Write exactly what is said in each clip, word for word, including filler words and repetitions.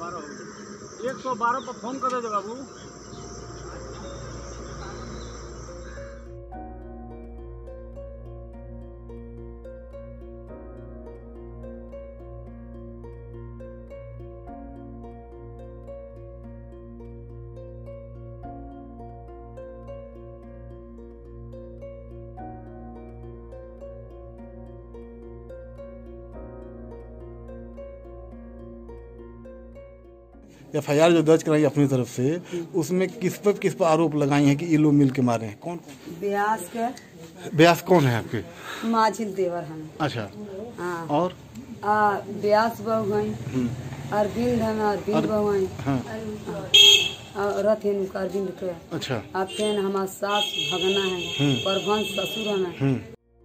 बारह एक सौ बारह पर फोन कर दे बाबू। एफ आई आर जो दर्ज कराई अपनी तरफ से, उसमें किस पर किस पर आरोप लगाई हैं कि ये लोग मिल के मारे हैं? कौन ब्यास के ब्यास कौन है आपके? माझिल देवर हम। अच्छा। हाँ। और आ ब्यास बहु हैं, अरविंद हम अरविंद बहु हैं। हाँ। औरत है अरविंद के। अच्छा। अब फिर हमारा सास भगना है, परभंस ससुर हमें।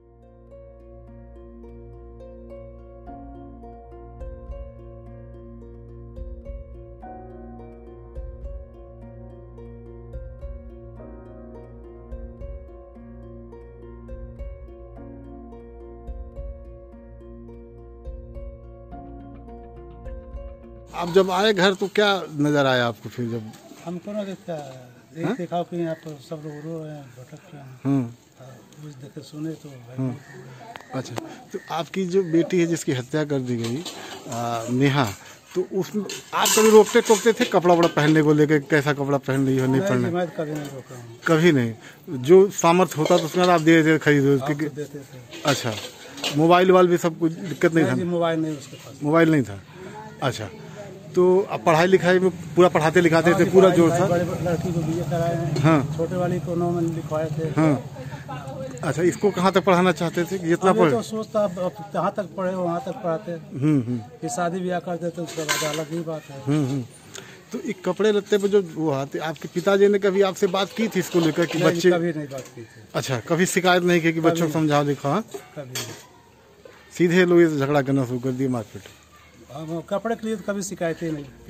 आप जब आए घर तो क्या नजर आया आपको? फिर जब हमको ना देखा एक देखा कि यहाँ पर सब लोग रो रहे हैं, भटक रहे हैं, कुछ देखे सुने तो भाई। अच्छा, तो आपकी जो बेटी है जिसकी हत्या कर दी गई आ, नेहा, तो उसमें आप कभी रोकते टोकते थे कपड़ा वपड़ा पहनने को लेकर? कैसा कपड़ा पहन रही हो, नहीं पहनना? मैं कभी नहीं रोका हूँ। कभी नहीं? जो सामर्थ्य होता तो उसमें आप दे देते खरीदो देते थे। अच्छा, मोबाइल वाल भी सब कुछ दिक्कत नहीं था? मोबाइल नहीं उसके पास। मोबाइल नहीं था। अच्छा, तो अब पढ़ाई लिखाई में पूरा पढ़ाते लिखाते थे पूरा जोर था? लड़की को बीए कराए हैं। हाँ। छोटे वाली को नौ में लिखवाए थे। हाँ। अच्छा, इसको कहाँ तक पढ़ाना चाहते थे? जितना पढ़े तो सोचता जहाँ तक पढ़े वहाँ तक पढ़ाते। हम्म हम्म। शादी ब्याह करते तो उसके बाद अलग ही बात है। हम्म हम्म। तो एक कपड़े लत्ते पे जो वो आते, आपके पिताजी ने कभी आपसे बात की थी इसको लेकर कि बच्चे? कभी नहीं बात की थी। अच्छा, कभी शिकायत नहीं की कि बच्चों को समझाओ दिखाओ? कभी। सीधे लोग झगड़ा करना शुरू कर दिए, मारपीट? कपड़े के लिए तो कभी शिकायत ही नहीं।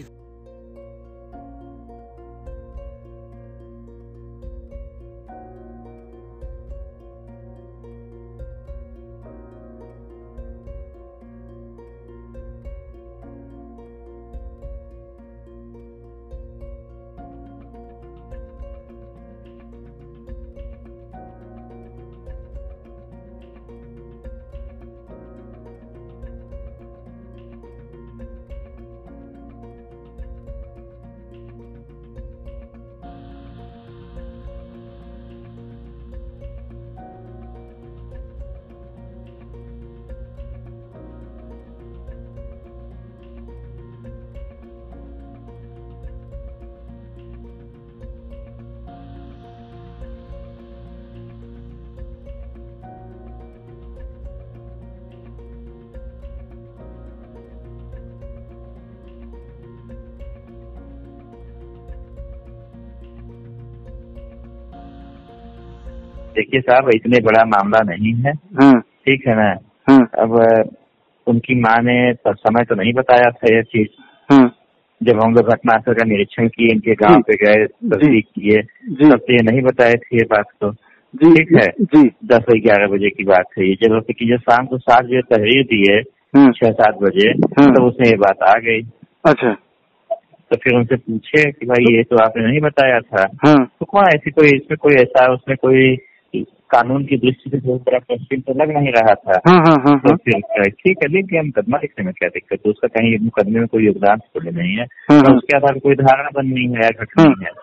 देखिए साहब, इतने बड़ा मामला नहीं है, ठीक है ना। अब उनकी माँ ने समय तो नहीं बताया था ये चीज। जब हम लोग घटनास्थल का निरीक्षण किए, इनके गांव पे गए, तस्दीक किए, तब तो ये नहीं बताए थे ये बात तो, ठीक है। दस से ग्यारह बजे की बात है ये। जब कि जो शाम को सात बजे तहरीर दिए, छह सात बजे, तो उसमें ये बात आ गई। अच्छा, तो फिर उनसे पूछे कि भाई ये तो आपने नहीं बताया था। तो कौन ऐसी कोई इसमें कोई ऐसा उसमें कोई कानून की दृष्टि से बहुत बड़ा क्वेश्चन तो लग नहीं रहा था। हाँ, हाँ, हाँ, तो फिर ठीक है, लेकिन मुकदमा लिखने में क्या दिक्कत है? उसका कहीं मुकदमे में कोई योगदान तो नहीं है, तो उसके आधार पर कोई धारणा बननी है या घटनी है,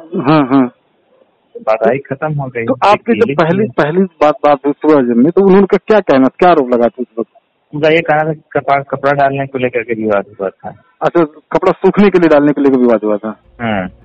बात आई खत्म हो गई। तो आपकी जब पहली पहली बात बात हुई सूरज में, तो उन्होंने क्या कहना, क्या आरोप लगा था उस वक्त? उनका ये कहना था कपड़ा कपड़ा डालने को लेकर के विवाद हुआ था। अच्छा, कपड़ा सूखने के लिए डालने के लिए विवाद हुआ था। हाँ।